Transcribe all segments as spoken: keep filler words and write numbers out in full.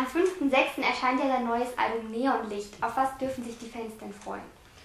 Am fünften sechsten erscheint ja dein neues Album Neonlicht. Auf was dürfen sich die Fans denn freuen?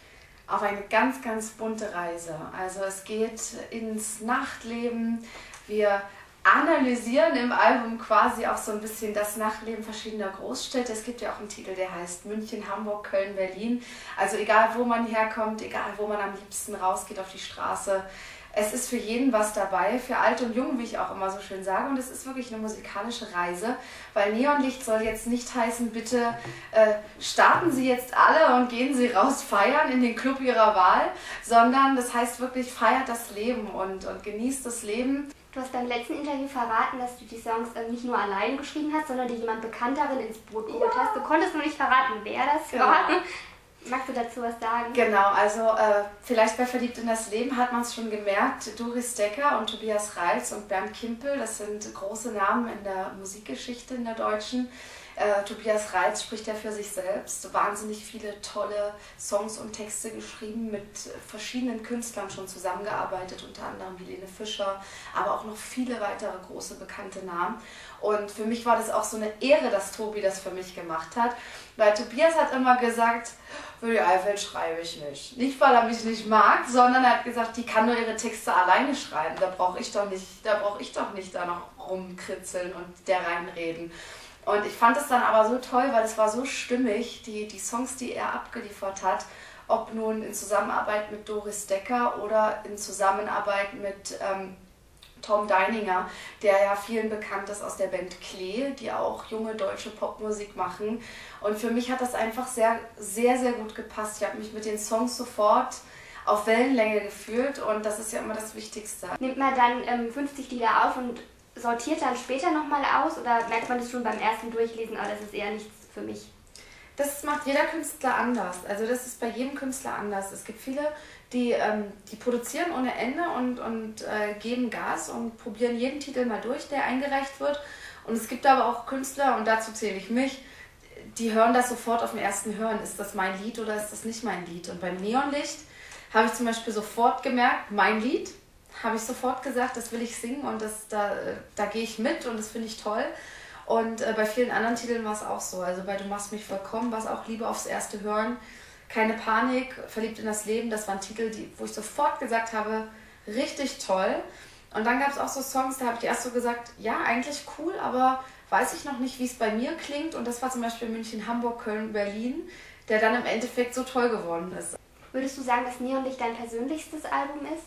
Auf eine ganz, ganz bunte Reise. Also es geht ins Nachtleben. Wir analysieren im Album quasi auch so ein bisschen das Nachtleben verschiedener Großstädte. Es gibt ja auch einen Titel, der heißt München, Hamburg, Köln, Berlin. Also egal, wo man herkommt, egal, wo man am liebsten rausgeht auf die Straße. Es ist für jeden was dabei, für Alt und Jung, wie ich auch immer so schön sage. Und es ist wirklich eine musikalische Reise, weil Neonlicht soll jetzt nicht heißen, bitte äh, starten Sie jetzt alle und gehen Sie raus feiern in den Club Ihrer Wahl, sondern das heißt wirklich, feiert das Leben und, und genießt das Leben. Du hast beim letzten Interview verraten, dass du die Songs nicht nur alleine geschrieben hast, sondern dir jemand Bekannteren ins Boot geholt hast. Du konntest nur nicht verraten, wer das Genau. war. Magst du dazu was sagen? Genau, also äh, vielleicht bei Verliebt in das Leben hat man es schon gemerkt, Doris Decker und Tobias Reitz und Bernd Kimpel, das sind große Namen in der Musikgeschichte in der deutschen. Äh, Tobias Reitz spricht ja für sich selbst, wahnsinnig viele tolle Songs und Texte geschrieben, mit verschiedenen Künstlern schon zusammengearbeitet, unter anderem Helene Fischer, aber auch noch viele weitere große bekannte Namen. Und für mich war das auch so eine Ehre, dass Tobi das für mich gemacht hat, weil Tobias hat immer gesagt, für die Eifel schreibe ich nicht. Nicht, weil er mich nicht mag, sondern er hat gesagt, die kann nur ihre Texte alleine schreiben, da brauche ich doch nicht, da brauche ich doch nicht da noch rumkritzeln und der reinreden. Und ich fand es dann aber so toll, weil es war so stimmig, die, die Songs, die er abgeliefert hat, ob nun in Zusammenarbeit mit Doris Decker oder in Zusammenarbeit mit ähm, Tom Deininger, der ja vielen bekannt ist aus der Band Klee, die auch junge deutsche Popmusik machen. Und für mich hat das einfach sehr, sehr, sehr gut gepasst. Ich habe mich mit den Songs sofort auf Wellenlänge gefühlt und das ist ja immer das Wichtigste. Nimmt man dann ähm, fünfzig Lieder auf und sortiert dann später nochmal aus oder merkt man das schon beim ersten Durchlesen, aber das ist eher nichts für mich? Das macht jeder Künstler anders. Also das ist bei jedem Künstler anders. Es gibt viele, die, ähm, die produzieren ohne Ende und, und äh, geben Gas und probieren jeden Titel mal durch, der eingereicht wird. Und es gibt aber auch Künstler, und dazu zähle ich mich, die hören das sofort auf dem ersten Hören. Ist das mein Lied oder ist das nicht mein Lied? Und beim Neonlicht habe ich zum Beispiel sofort gemerkt, mein Lied, habe ich sofort gesagt, das will ich singen und das, da, da gehe ich mit und das finde ich toll. Und äh, bei vielen anderen Titeln war es auch so. Also bei Du machst mich vollkommen war es auch Liebe aufs erste Hören, Keine Panik, Verliebt in das Leben. Das waren Titel, die, wo ich sofort gesagt habe, richtig toll. Und dann gab es auch so Songs, da habe ich erst so gesagt, ja, eigentlich cool, aber weiß ich noch nicht, wie es bei mir klingt. Und das war zum Beispiel München, Hamburg, Köln, Berlin, der dann im Endeffekt so toll geworden ist. Würdest du sagen, dass Neonlicht dein persönlichstes Album ist?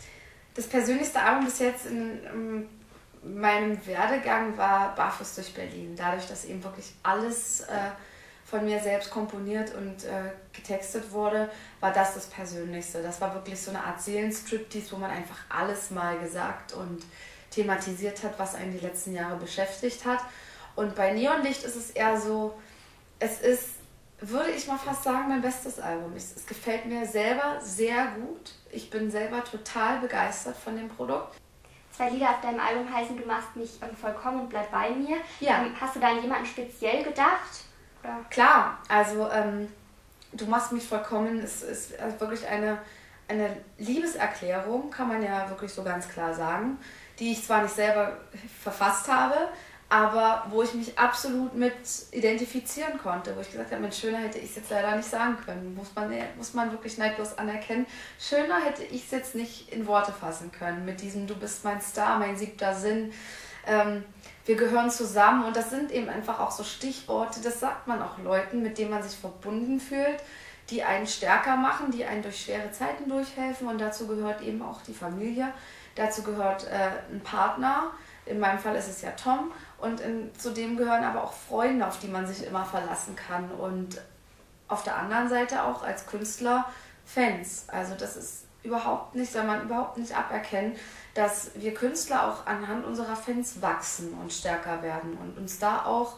Das persönlichste Album bis jetzt in, in meinem Werdegang war Barfuß durch Berlin. Dadurch, dass eben wirklich alles äh, von mir selbst komponiert und äh, getextet wurde, war das das Persönlichste. Das war wirklich so eine Art Seelenstriptease, wo man einfach alles mal gesagt und thematisiert hat, was einen die letzten Jahre beschäftigt hat. Und bei Neonlicht ist es eher so, es ist, würde ich mal fast sagen, mein bestes Album. Es, es gefällt mir selber sehr gut. Ich bin selber total begeistert von dem Produkt. Zwei Lieder auf deinem Album heißen Du machst mich ähm, vollkommen und bleib bei mir. Ja. Ähm, hast du da an jemanden speziell gedacht? Oder? Klar, also ähm, Du machst mich vollkommen ist, ist wirklich eine, eine Liebeserklärung, kann man ja wirklich so ganz klar sagen, die ich zwar nicht selber verfasst habe, aber wo ich mich absolut mit identifizieren konnte, wo ich gesagt habe, Mensch, schöner hätte ich es jetzt leider nicht sagen können, muss man, muss man wirklich neidlos anerkennen. Schöner hätte ich es jetzt nicht in Worte fassen können, mit diesem Du bist mein Star, mein siebter Sinn, ähm, wir gehören zusammen und das sind eben einfach auch so Stichworte, das sagt man auch Leuten, mit denen man sich verbunden fühlt, die einen stärker machen, die einen durch schwere Zeiten durchhelfen und dazu gehört eben auch die Familie, dazu gehört äh, ein Partner, in meinem Fall ist es ja Tom. Und in, zudem gehören aber auch Freunde, auf die man sich immer verlassen kann. Und auf der anderen Seite auch als Künstler Fans. Also das ist überhaupt nicht, soll man überhaupt nicht aberkennen, dass wir Künstler auch anhand unserer Fans wachsen und stärker werden. Und uns da auch,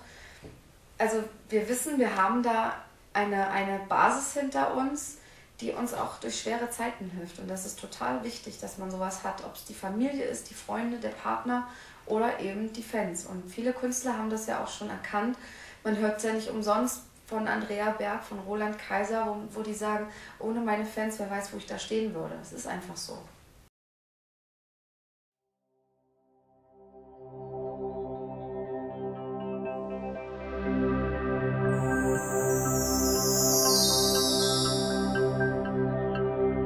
also wir wissen, wir haben da eine, eine Basis hinter uns, die uns auch durch schwere Zeiten hilft. Und das ist total wichtig, dass man sowas hat, ob es die Familie ist, die Freunde, der Partner oder eben die Fans. Und viele Künstler haben das ja auch schon erkannt. Man hört es ja nicht umsonst von Andrea Berg, von Roland Kaiser, wo, wo die sagen, ohne meine Fans, wer weiß, wo ich da stehen würde. Es ist einfach so.